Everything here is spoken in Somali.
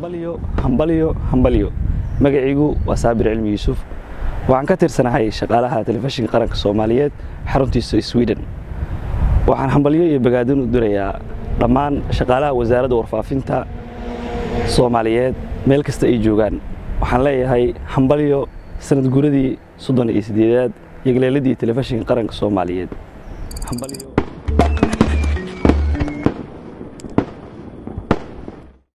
hambalyo magacaygu waa Saabir Cilmi Yuusuf waxaan ka tirsanahay shaqaalaha telefishinka qaranka Soomaaliyeed xaruntiisa Sweden waxaan hambalyo iyo bogaadin u dirayaa dhammaan shaqaalaha wasaaradda warfaafinta Soomaaliyeed meel kasta ay joogaan waxaan leeyahay hambalyo sanad guuradii 38aad iyo galeeladii telefishinka qaranka Soomaaliyeed hambalyo